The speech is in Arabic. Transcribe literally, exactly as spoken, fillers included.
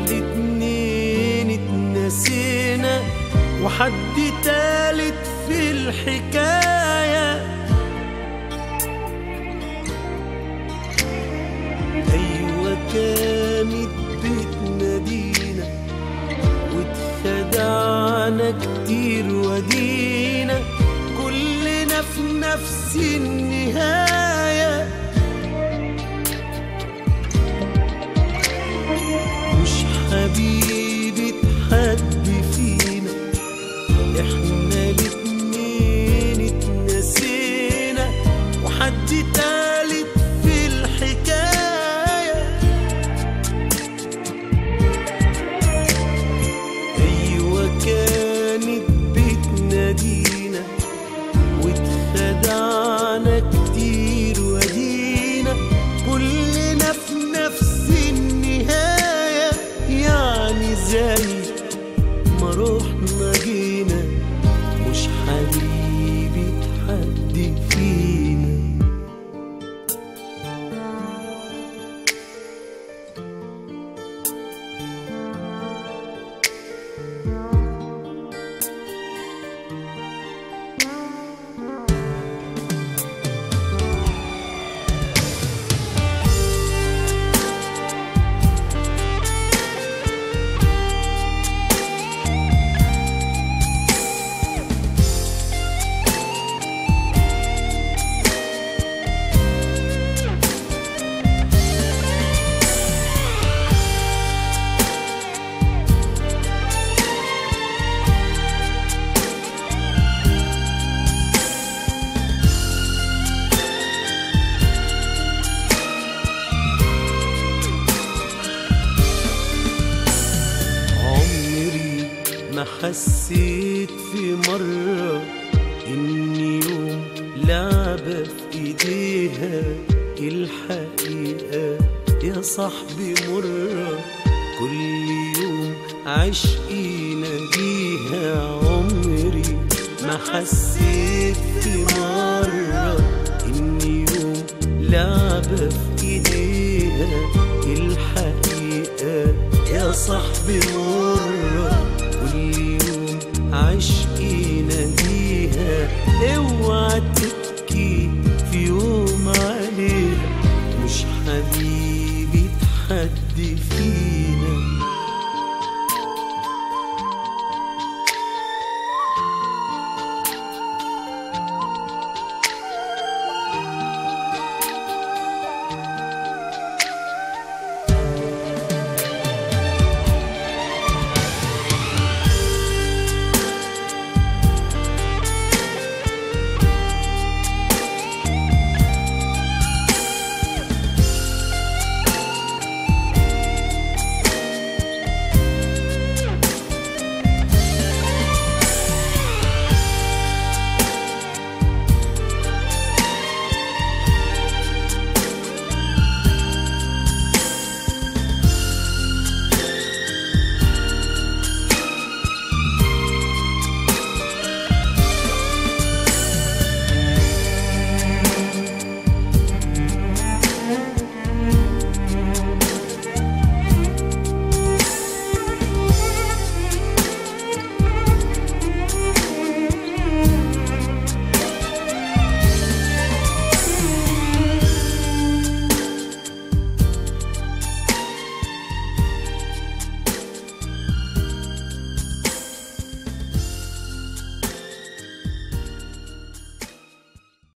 الاتنين اتنسينا وحد تالت في الحكاية. أيوة كانت بتنادينا واتخدعنا كتير ودينا كلنا في نفس النهاية. مش حبيبة حد فينا، احنا الاتنين اتنسينا وحد تالت في الحكاية. أيوة كانت بتنادينا واتخدعنا كتير ودينا كلنا في نفس النهاية. يعني زي ما روحنا جينا مش حبيبة حد فينا. ما حسيت في مرة إن يوم لعبة في إيديها الحقيقة يا صاحبي مرة. كل يوم عشقي ناديها عمري ما حسيت في مرة إن يوم لعبة في إيديها الحقيقة يا صاحبي مرة. كل يوم عشقي ناديها اوعى تبكي في يوم عليها مش حبيبة حد فيها.